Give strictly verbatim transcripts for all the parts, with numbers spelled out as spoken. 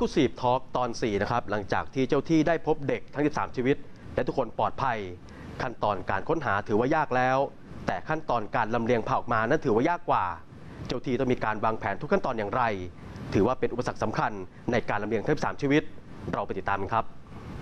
Exclusive Talk ตอนสี่นะครับหลังจากที่เจ้าที่ได้พบเด็กทั้งสิบสามชีวิตและทุกคนปลอดภัยขั้นตอนการค้นหาถือว่ายากแล้วแต่ขั้นตอนการลำเลียงผ่าออกมานั้นถือว่ายากกว่าเจ้าที่ต้องมีการวางแผนทุกขั้นตอนอย่างไรถือว่าเป็นอุปสรรคสำคัญในการลำเลียงทั้งสิบสามชีวิตเราไปติดตามกันครับ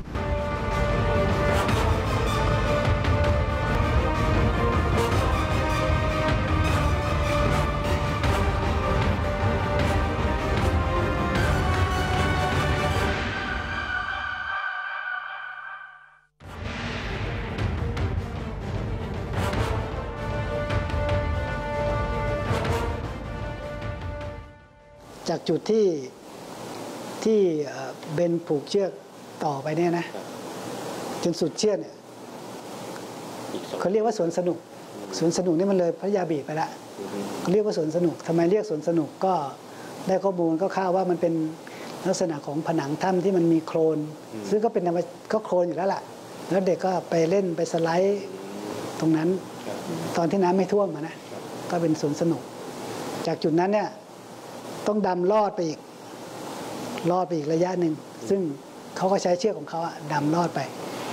จากจุดที่ที่เบนผูกเชือกต่อไปเนี่ยนะจนสุดเชือกเนี่ยเขาเรียกว่าสวนสนุกสวนสนุกนี่มันเลยพัทยาบีชไปละเขาเรียกว่าสวนสนุกทำไมเรียกสวนสนุกก็ได้ข้อมูลก็ข่าวว่ามันเป็นลักษณะของผนังถ้ำที่มันมีโคลนซึ่งก็เป็นก็โคลนอยู่แล้วล่ะแล้วเด็กก็ไปเล่นไปสไลด์ตรงนั้นตอนที่น้ำไม่ท่วมนะก็เป็นสวนสนุกจากจุดนั้นเนี่ยต้องดำลอดไปอีกลอดไปอีกระยะหนึ่งซึ่งเขาก็ใช้เชือกของเขาอะดำลอดไป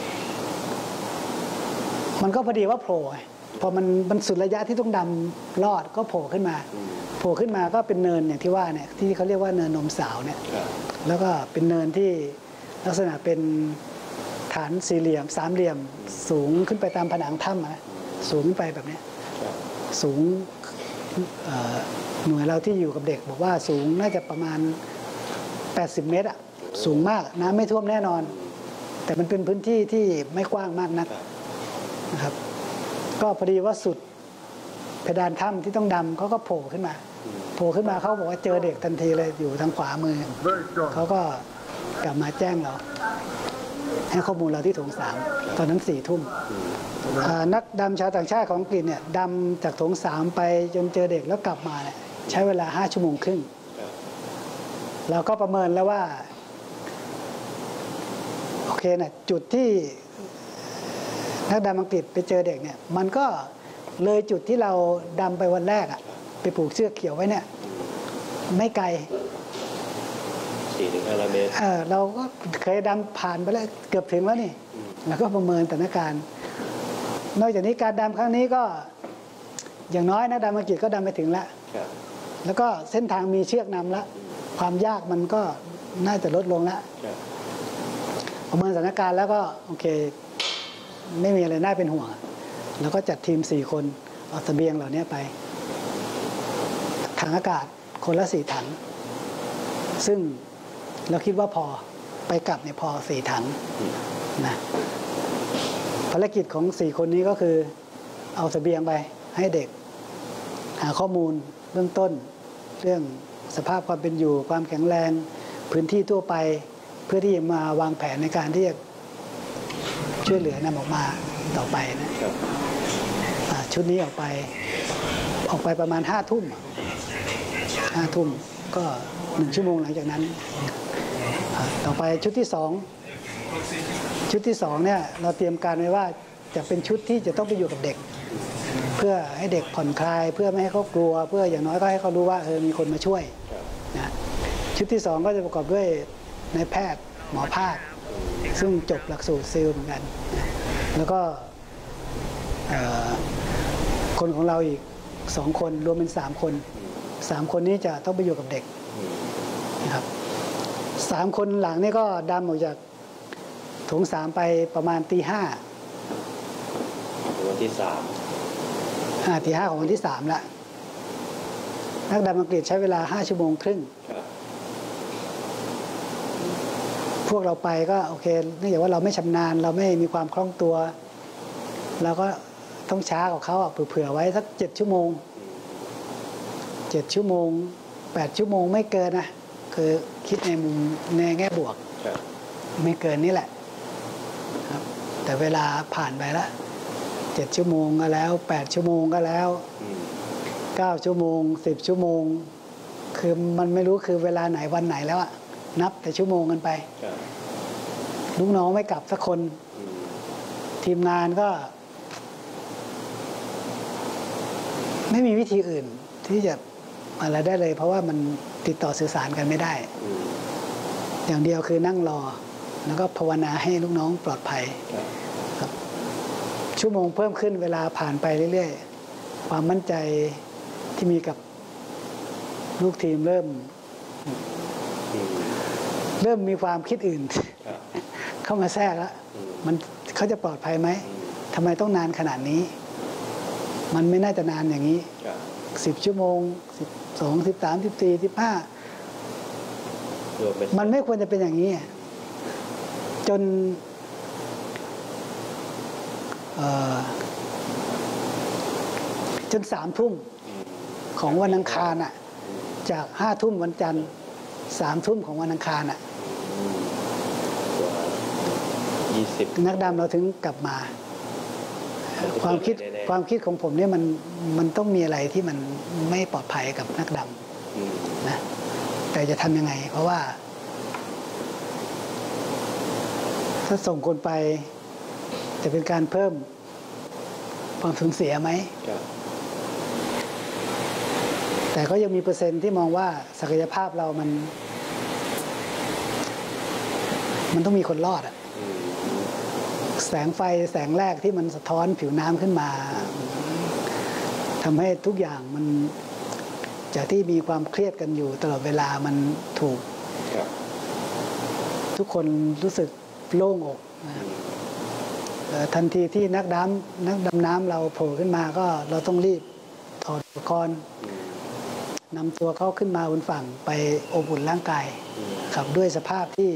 มันก็พอดีว่าโผล่พอมันมันสุดระยะที่ต้องดำลอดก็โผล่ขึ้นมาโผล่ขึ้นมาก็เป็นเนินอย่างที่ว่าเนี่ยที่เขาเรียกว่าเนินนมสาวเนี่ยแล้วก็เป็นเนินที่ลักษณะเป็นฐานสี่เหลี่ยมสามเหลี่ยมสูงขึ้นไปตามผนังถ้ำนะสูงขึ้นไปแบบนี้สูงหน่วยเราที่อยู่กับเด็กบอกว่าสูงน่าจะประมาณแปดสิบเมตรอะสูงมากน้ำไม่ท่วมแน่นอนแต่มันเป็นพื้นที่ที่ไม่กว้างมากนักนะครับก็พอดีว่าสุดเพดานถ้ำที่ต้องดำเขาก็โผล่ขึ้นมาโผล่ขึ้นมาเขาบอกว่าเจอเด็กทันทีเลยอยู่ทางขวามือเขาก็กลับมาแจ้งเราให้ข้อมูลเราที่โถงสามตอนนั้นสี่ทุ่มนักดำชาวต่างชาติของอังกฤษเนี่ยดำจากโถงสามไปจนเจอเด็กแล้วกลับมาเนี่ยใช้เวลาห้าชั่วโมงครึ่งเราก็ประเมินแล้วว่าโอเคนะจุดที่นักดำอังกฤษไปเจอเด็กเนี่ยมันก็เลยจุดที่เราดำไปวันแรกอะไปผูกเชือกเขียวไว้เนี่ยไม่ไกลสี่ถึงห้าร้อย เมตรเออเราก็เคยดำผ่านไปแล้วเกือบถึงแล้วนี่แล้วก็ประเมินสถานการณ์นอกจากนี้การดำครั้งนี้ก็อย่างน้อยนักดำอังกฤษก็ดำไปถึงแล้วแล้วก็เส้นทางมีเชือกนำแล้วความยากมันก็น่าจะลดลงแล้วประเมินสถานการณ์แล้วก็โอเคไม่มีอะไรน่าเป็นห่วงแล้วก็จัดทีมสี่คนเอาเสบียงเหล่านี้ไปถังอากาศคนละสี่ถังซึ่งเราคิดว่าพอไปกลับเนี่ยพอสี่ถังนะภารกิจของสี่คนนี้ก็คือเอาเสบียงไปให้เด็กหาข้อมูลเบื้องต้นเรื่องสภาพความเป็นอยู่ความแข็งแรงพื้นที่ทั่วไปเพื่อที่จะมาวางแผนในการที่จะช่วยเหลือนำออกมาต่อไปนะชุดนี้ออกไปออกไปประมาณห้าทุ่มห้าทุ่มก็หนึ่งชั่วโมงหลังจากนั้นต่อไปชุดที่สองชุดที่สองเนี่ยเราเตรียมการไว้ว่าจะเป็นชุดที่จะต้องไปอยู่กับเด็กเพื่อให้เด็กผ่อนคลายเพื่อไม่ให้เขากลัวเพื่ออย่างน้อยก็ให้เขารู้ว่าเออมีคนมาช่วยนะชุดที่สองก็จะประกอบด้วยนายแพทย์หมอภาคซึ่งจบหลักสูตรซิลเหมือนกันแล้วก็คนของเราอีกสองคนรวมเป็นสามคนสามคนนี้จะต้องไปอยู่กับเด็กนะครับสามคนหลังนี่ก็ดำออกจากโถงสามไปประมาณตีห้าวันที่สามอ่าตีห้าของวันที่สามละนักดำอังกฤษใช้เวลาห้าชั่วโมงครึ่งพวกเราไปก็โอเคเนื่องจากว่าเราไม่ชำนาญเราไม่มีความคล่องตัวเราก็ต้องช้ากว่าเขาอ่ะเผื่อไว้สักเจ็ดชั่วโมงเจ็ดชั่วโมงแปดชั่วโมงไม่เกินนะคือคิดในมุมในแง่บวกไม่เกินนี่แหละครับแต่เวลาผ่านไปแล้วเจ็ดชั่วโมงก็แล้วแปดชั่วโมงก็แล้วเก้าชั่วโมงสิบชั่วโมงคือมันไม่รู้คือเวลาไหนวันไหนแล้วอะนับแต่ชั่วโมงกันไปลูกน้องไม่กลับสักคนทีมงานก็ไม่มีวิธีอื่นที่จะอะไรได้เลยเพราะว่ามันติดต่อสื่อสารกันไม่ได้อย่างเดียวคือนั่งรอแล้วก็ภาวนาให้ลูกน้องปลอดภัยครับชั่วโมงเพิ่มขึ้นเวลาผ่านไปเรื่อยๆความมั่นใจที่มีกับลูกทีมเริ่มเริ่มมีความคิดอื่นเข้ามาแทรกแล้วมันเขาจะปลอดภัยไหมทำไมต้องนานขนาดนี้มันไม่น่าจะนานอย่างนี้สิบชั่วโมงสิบสองสิบสามสิบสี่สิบห้ามันไม่ควรจะเป็นอย่างนี้จนจนสามทุ่มของวันอังคารอ่ะจากห้าทุ่มวันจันทร์สามทุ่มของวันอังคารอ่ะนักดำเราถึงกลับมาความคิดความคิดของผมเนี่ยมันมันต้องมีอะไรที่มันไม่ปลอดภัยกับนักดำนะแต่จะทำยังไงเพราะว่าถ้าส่งคนไปจะเป็นการเพิ่มความสูญเสียไหมแต่ก็ยังมีเปอร์เซ็นต์ที่มองว่าศักยภาพเรามันมันต้องมีคนรอดอะแสงไฟแสงแรกที่มันสะท้อนผิวน้ำขึ้นมาทำให้ทุกอย่างมันจากที่มีความเครียดกันอยู่ตลอดเวลามันถูกทุกคนรู้สึกโล่งอกทันทีที่นักดำนักดำน้ำเราโผล่ขึ้นมาก็เราต้องรีบถอดอุปกรณ์นำตัวเขาขึ้นมาบนฝั่งไปอบอุ่นร่างกายขับด้วยสภาพที่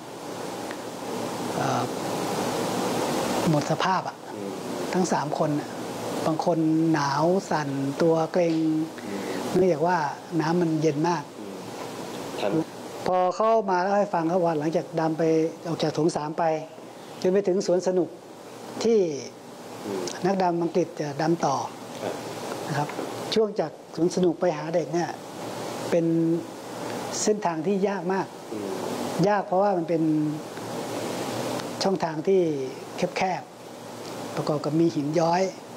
หมดสภาพอ่ะทั้งสามคนบางคนหนาวสั่นตัวเกร็งเนื่องจากว่าน้ำมันเย็นมากพอเข้ามาแล้วให้ฟังเขาว่าหลังจากดำไปออกจากโถงสามไปจนไปถึงสวนสนุกที่นักดำอังกฤษจะดำต่อนะครับช่วงจากสวนสนุกไปหาเด็กเนี่ยเป็นเส้นทางที่ยากมากยากเพราะว่ามันเป็นช่องทางที่แคบๆประกอบกับมีหินย้อย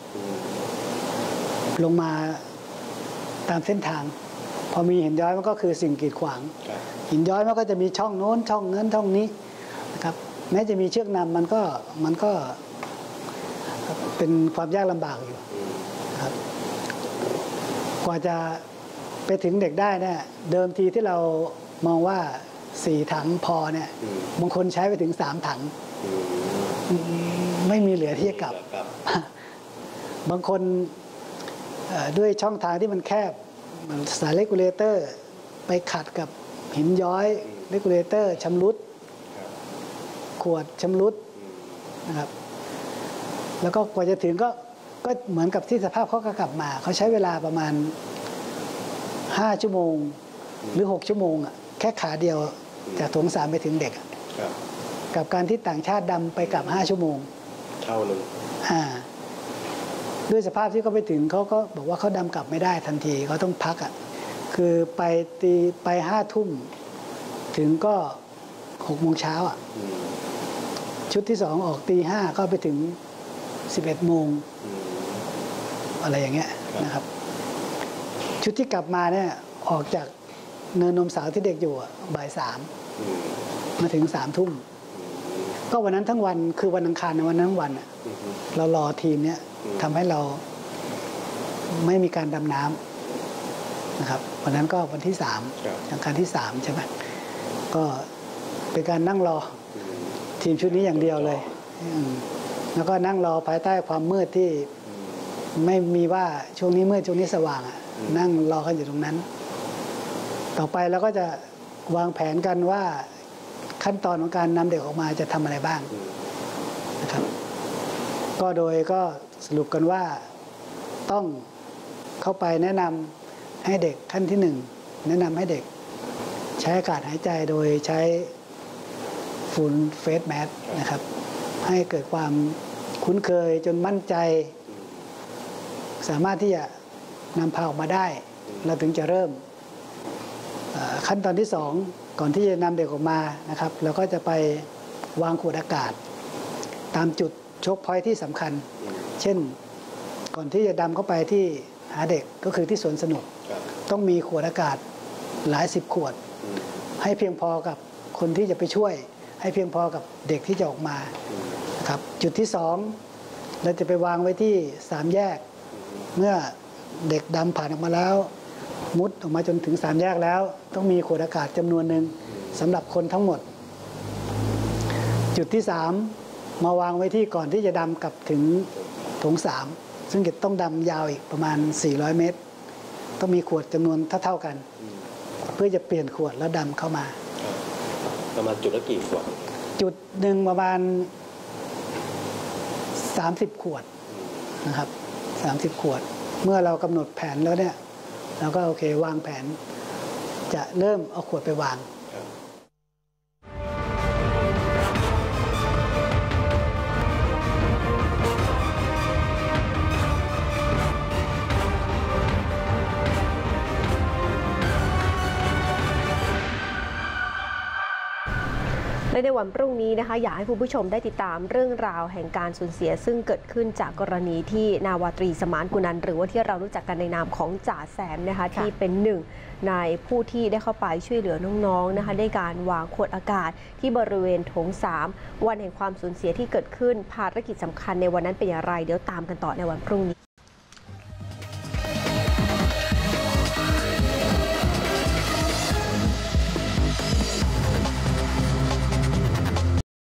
ลงมาตามเส้นทางพอมีหินย้อยมันก็คือสิ่งกีดขวางหินย้อยมันก็จะมีช่องโน้นช่องนั้นช่องนี้นะครับแม้จะมีเชือกนำมันก็มันก็เป็นความยากลำบากอยู่นะครับกว่าจะไปถึงเด็กได้เนี่ยเดิมทีที่เรามองว่าสี่ถังพอเนี่ยบางคนใช้ไปถึงสามถังไม่มีเหลือที่จะกลับบางคนด้วยช่องทางที่มันแคบสายเรกูเลเตอร์ไปขัดกับหินย้อยเรกูเลเตอร์ชำรุดขวดชำรุดนะครับแล้วก็กว่าจะถึงก็ก็เหมือนกับที่สภาพเขาก็กลับมาเขาใช้เวลาประมาณห้าชั่วโมงหรือหกชั่วโมงอ่ะแค่ขาเดียวจากโถงสามไปถึงเด็กกับการที่ต่างชาติดำไปกลับห้าชั่วโมงเท่านึงอ่าด้วยสภาพที่เขาไปถึงเขาก็บอกว่าเขาดำกลับไม่ได้ทันทีเขาต้องพักอ่ะคือไปตีไปห้าทุ่มถึงก็หกโมงเช้าอ่ะชุดที่สองออกตีห้าก็ไปถึงสิบเอ็ดโมงอะไรอย่างเงี้ยนะครับชุดที่กลับมาเนี่ยออกจากเนินนมสาวที่เด็กอยู่บ่ายสามมาถึงสามทุ่มก็วันนั้นทั้งวันคือวันอังคารในวันนั้นวันเรารอทีมเนี้ยทำให้เราไม่มีการดำน้ำนะครับวันนั้นก็วันที่สามอังคารที่สามใช่ไหมก็เป็นการนั่งรอทีมชุดนี้อย่างเดียวเลยแล้วก็นั่งรอภายใต้ความมืดที่ไม่มีว่าช่วงนี้มืดช่วงนี้สว่างนั่งรอกันอยู่ตรงนั้นต่อไปเราก็จะวางแผนกันว่าขั้นตอนของการนำเด็กออกมาจะทำอะไรบ้างนะครับก็โดยก็สรุปกันว่าต้องเข้าไปแนะนำให้เด็กขั้นที่หนึ่งแนะนำให้เด็กใช้อากาศหายใจโดยใช้ฝุ่นเฟสแมสนะครับให้เกิดความคุ้นเคยจนมั่นใจสามารถที่จะนำพาออกมาได้เราถึงจะเริ่มขั้นตอนที่สองก่อนที่จะนำเด็กออกมานะครับเราก็จะไปวางขวดอากาศตามจุดโชคพอยท์ที่สำคัญเช่นก่อนที่จะดำเข้าไปที่หาเด็กก็คือที่สวนสนุกต้องมีขวดอากาศหลายสิบขวดให้เพียงพอกับคนที่จะไปช่วยให้เพียงพอกับเด็กที่จะออกมาครับจุดที่สองเราจะไปวางไว้ที่สามแยกเมื่อเด็กดำผ่านออกมาแล้วมุดออกมาจนถึงสามแยกแล้วต้องมีขวดอากาศจำนวนหนึ่งสำหรับคนทั้งหมดจุดที่สามมาวางไว้ที่ก่อนที่จะดำกลับถึงโถงสามซึ่งจะต้องดำยาวอีกประมาณสี่ร้อยเมตรต้องมีขวดจำนวนเท่าๆกันเพื่อจะเปลี่ยนขวดแล้วดำเข้ามาประมาณจุดละกี่ขวดจุดหนึ่งประมาณสามสิบขวดนะครับสามสิบขวดเมื่อเรากำหนดแผนแล้วเนี่ยเราก็โอเควางแผนจะเริ่มเอาขวดไปวางและในวันพรุ่งนี้นะคะอยากให้คุณผู้ชมได้ติดตามเรื่องราวแห่งการสูญเสียซึ่งเกิดขึ้นจากกรณีที่นาวาตรีสมานกุนันหรือว่าที่เรารู้จักกันในนามของจ่าแซมนะคะที่เป็นหนึ่งในผู้ที่ได้เข้าไปช่วยเหลือน้องๆนะคะได้การวางขวดอากาศที่บริเวณโถงสามวันแห่งความสูญเสียที่เกิดขึ้นภารกิจสำคัญในวันนั้นเป็นอย่างไรเดี๋ยวตามกันต่อในวันพรุ่งนี้